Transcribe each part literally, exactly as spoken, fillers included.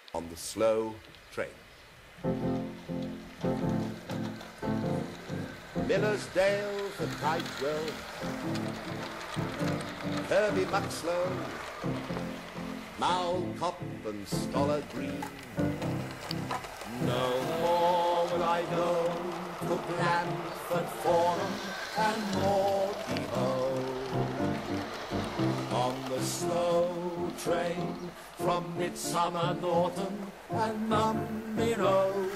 on the slow train. Millersdale for Tideswell, Kirby Muxlow, Malcop and Stoller Green. No more will I go to Blandford Forum and Morty-Ho. On the slow train from Midsummer Norton and Mumby Road.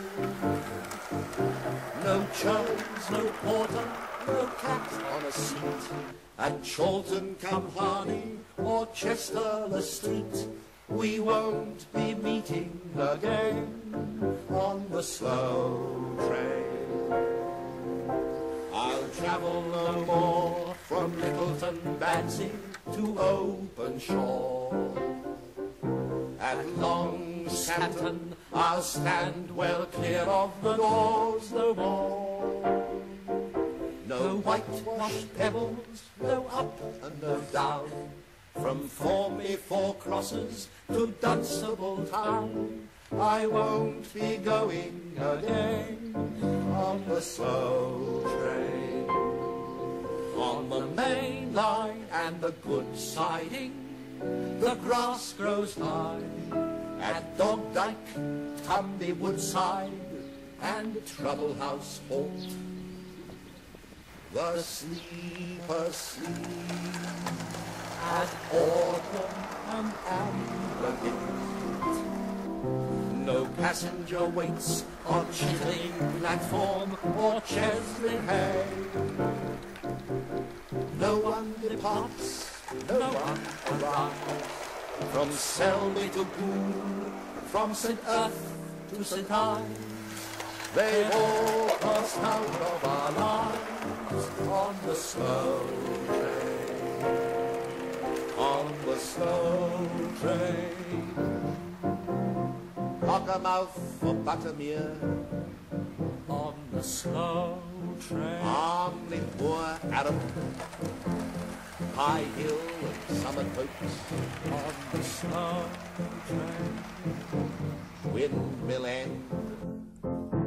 No chose, no porter, no cat on a seat at Chorlton come Harney or Chester the Street. We won't be meeting again on the slow train. I'll travel no more from Littleton Badsy to Openshaw. At Long Santon I'll stand well clear of the doors no more. No whitewashed pebbles, no up and no down, from Formby Four Crosses to Dunstable Town. I won't be going again on the slow train. On the main line and the good siding, the grass grows high. At Dogdyke, Tumby Woodside, and Trouble House Halt, the sleepers sleep at Auckland and Amblergate. No passenger waits on Chittering platform or Chesley Hay. No one departs, no one arrives, from Selby to Goole, from Saint Earth to Saint Ives. They've all passed out of our lives on the slow train, on the slow train. Cockermouth for Buttermere, on the slow train. Armley Moor, Arab, High Hill and Summit Oaks, on the slow train. Windmill End,